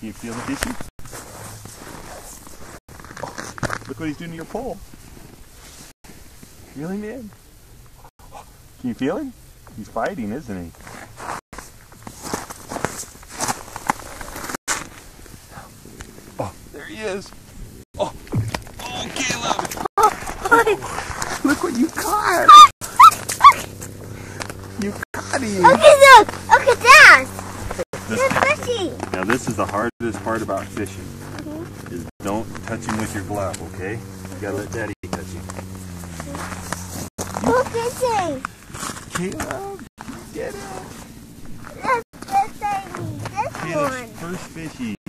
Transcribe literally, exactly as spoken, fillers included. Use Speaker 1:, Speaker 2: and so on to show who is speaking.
Speaker 1: Can you feel the fishy? Oh, look what he's doing to your pole. Reel him in. Can you feel him? He's fighting, isn't he? Oh, there he is. Oh, oh, Kaleb. Oh, look what you caught. You caught him.
Speaker 2: Look at look. Look at that.
Speaker 1: This,
Speaker 2: it's fishy.
Speaker 1: Now this is the hardest part about fishing. Mm-hmm. Is don't touch him with your glove, okay? You gotta let Daddy touch him.
Speaker 2: Look at him.
Speaker 1: Kaleb, get it.
Speaker 2: This, this, this
Speaker 1: Kaleb's
Speaker 2: one.
Speaker 1: first fishy.